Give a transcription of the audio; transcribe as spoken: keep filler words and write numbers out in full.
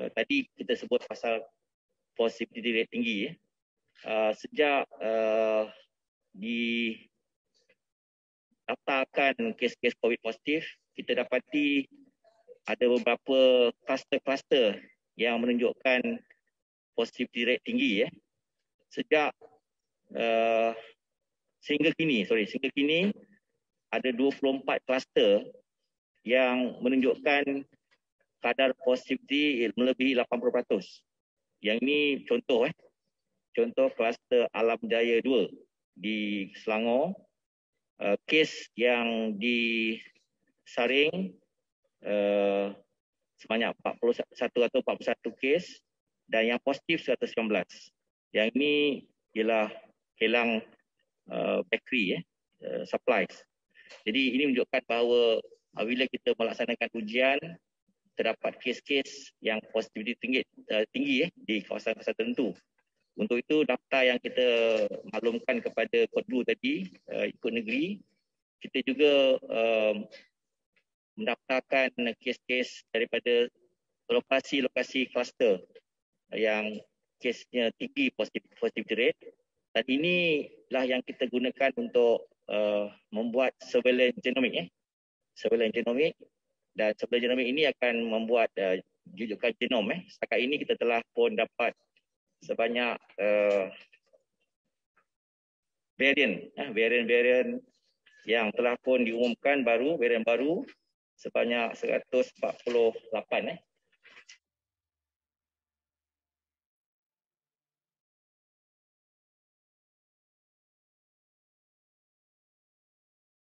uh, tadi kita sebut pasal positivity rate tinggi. Eh. Uh, sejak uh, di daftarkan kes-kes COVID positif, kita dapati ada beberapa kluster-kluster yang menunjukkan positivity rate tinggi. Eh. Sejak uh, sehingga kini, sorry, sehingga kini ada dua puluh empat kluster yang menunjukkan kadar positivity melebihi lapan puluh peratus. Yang ini contoh eh. Contoh kluster Alam Jaya dua di Selangor. Uh, kes yang disaring uh, sebanyak empat puluh satu atau empat puluh satu kes dan yang positif seratus sembilan belas. Yang ini ialah kilang uh, bakery, eh, uh, supplies. Jadi ini menunjukkan bahawa apabila kita melaksanakan ujian, terdapat kes-kes yang positivity tinggi, uh, tinggi eh, di kawasan-kawasan tertentu. Untuk itu daftar yang kita maklumkan kepada Kodlu tadi, uh, ikut negeri, kita juga uh, mendaftarkan kes-kes daripada lokasi-lokasi kluster yang kesnya tinggi positivity rate. Dan inilah yang kita gunakan untuk uh, membuat surveillance genomik. Eh. Surveillance genomik. Dan surveillance genomik ini akan membuat uh, jujukan genom. Eh. Setakat ini kita telah pun dapat sebanyak uh, varian, eh, varian-varian yang telah pun diumumkan baru, varian baru sebanyak seratus empat puluh lapan. Eh.